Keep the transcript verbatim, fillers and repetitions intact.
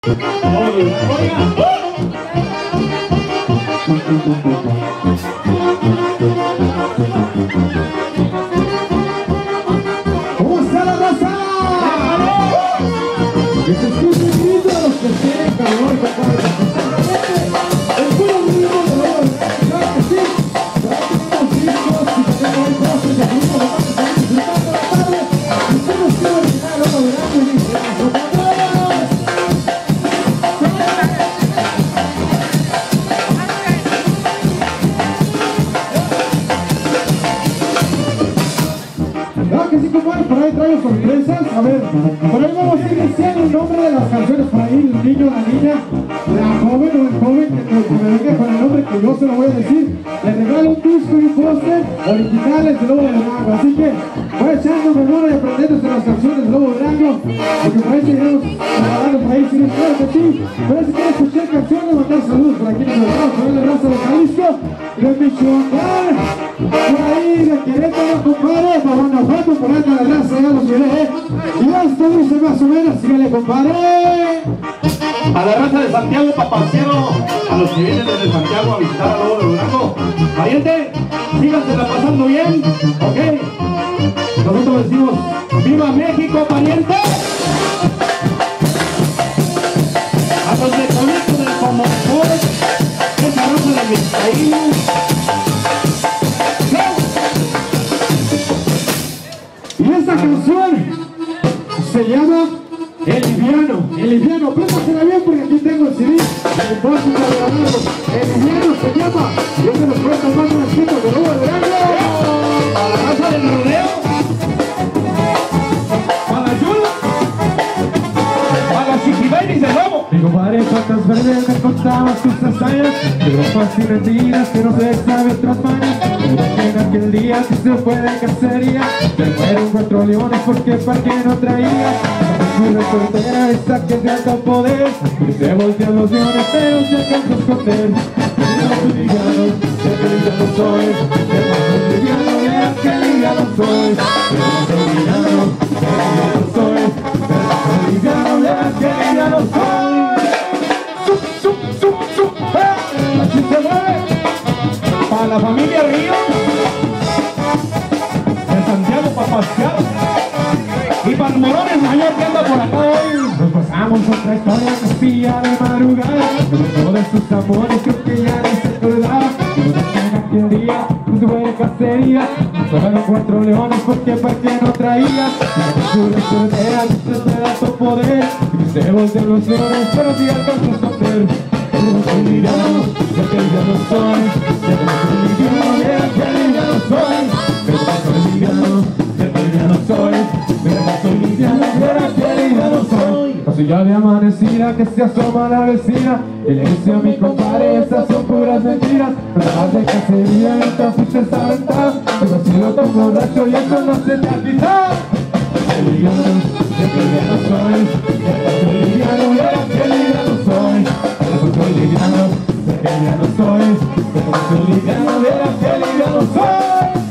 ¿Cómo está la raza? Que se escuchen gritos a los que tienen calor, compadre. El puro ritmo de los, claro que sí. Ya tenemos discos y tenemos hoy voces de grupo, lo vamos a estar disfrutando la tarde. Y ustedes quieren original, lo verán y dicen, claro que sí, compadre, por ahí traigo sorpresas. A ver, por ahí vamos a ir diciendo el nombre de las canciones. Por ahí el niño, la niña, la joven o el joven que, que me venga con el nombre que yo se lo voy a decir. Le regalo un disco y un póster originales de Lobo de Durango. Así que voy echando memoria y aprendiéndose las canciones de Lobo de Durango, porque por ahí seguiremos regalando por ahí, sí, claro que sí. Pero si quieren escuchar canciones, mandar saludos por aquí nos vamos a ver la raza de Jalisco, de Michoacán, por ahí de Querétaro, compadre, para Guanajuato, por ahí de la raza, ya los veré, ¿eh? Y esto dice más o menos, síguele, compadre. A la raza de Santiago, Papaciero, a los que vienen desde Santiago a visitar a Lobo de Durango, pariente, sígansela pasando bien, ok. Nosotros decimos, ¡viva México, pariente! A los de Conecto del Pomocor, esa raza de Vizcaíno. Y esta canción se llama El Liviano. El Liviano, préstasela bien porque aquí tengo el C D. El bolso de Leonardo. El Liviano se llama. Y es de los puestos más fresquitos de Lobo de Durango. A la raza del rodeo, a la Yula, a las chiquibabies de nuevo. Mi compadre, cuántas veces me contabas tus hazañas, de bromas y mentiras que no se sabe otras mañas. Que en aquel día que se fue de cacería, se fueron cuatro leones porque para que no traía. Una soltera esa que de alto poder, y se voltean los leones pero se alcanza a esconder. Yo soy liviano, ya que liviano soy, yo soy liviano, ya que liviano soy. Yo soy liviano, ya que liviano soy, yo soy liviano, ya que liviano soy. ¡Sup, sup, sup, sup! ¡Eh! ¡Así se mueve! Para la familia Río, de Santiago, Papaciero, y para el Morones Mayor que anda por acá hoy. Nos pasamos otra historia que pilla de madrugada, pero de sus amores creo que ya ni se acordaba. En aquel día, con su buena cacería, fueron cuatro leones porque para que no traía. Su soltera, de alto poder, y se voltean los leones pero si alcanza a esconder. Yo soy liviano, ya que ya no soy, ya que soy liviano, ya que ya no soy. Pero soy liviano, ya que ya no soy, pero soy liviano, ya que ya no soy. Casi ya de amanecida que se asoma la vecina y le dice a mi compadre, esas son puras mentiras. Nada de cacería, nunca fuiste a aventar, pero has sido tan borracho y eso no se te ha quitado. Soy liviano, ya que ya no soy, ya que soy liviano, ya que ya no soy. Soy liviano, ya que ya no soy, pero soy liviano, ya que ya no soy.